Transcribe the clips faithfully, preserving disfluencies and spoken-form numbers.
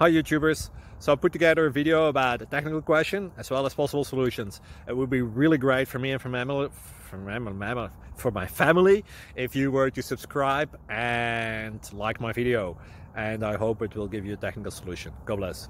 Hi YouTubers! So I put together a video about a technical question as well as possible solutions. It would be really great for me and for my family, for my, for my family if you were to subscribe and like my video. And I hope it will give you a technical solution. God bless.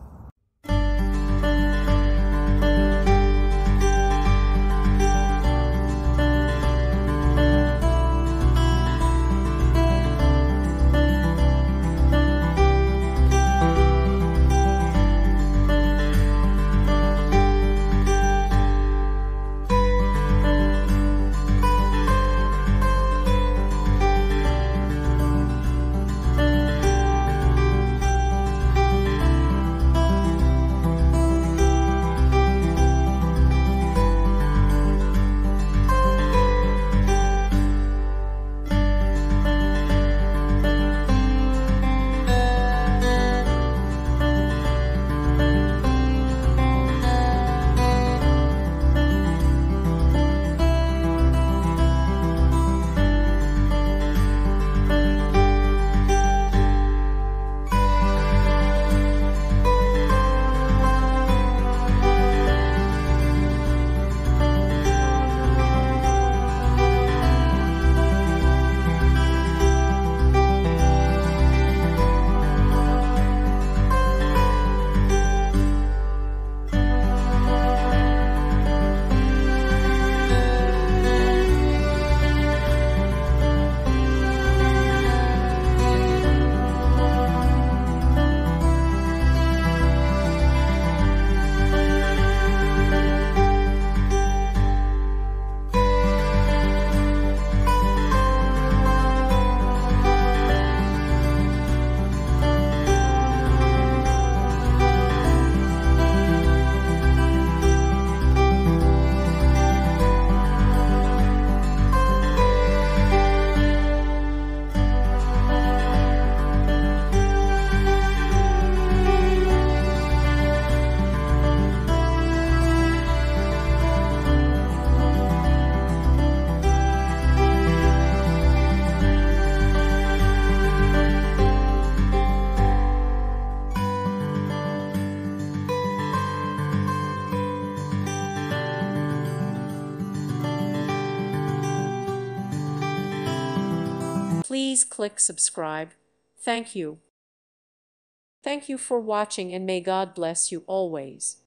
Please click subscribe. Thank you. Thank you for watching and may God bless you always.